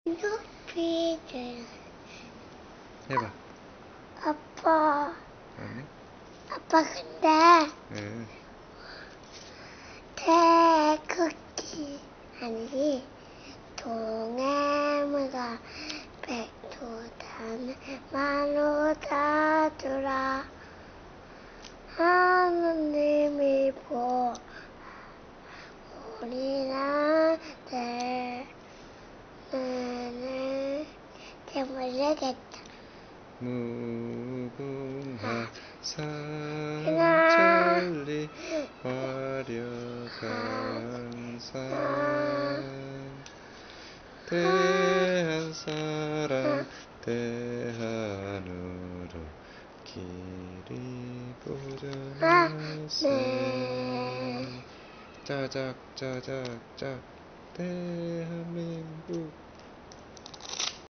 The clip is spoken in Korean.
높이들 해봐. 아빠 아니? 아빠 근데 응. 태극기 아니지 동해물과 백두산을 만우다주라 하느님이 우리나라를 모르겠다. 무궁화 산천리 화려한 산 대한사람 대한으로 길이 고전하세 짜작짜작짝 대한민국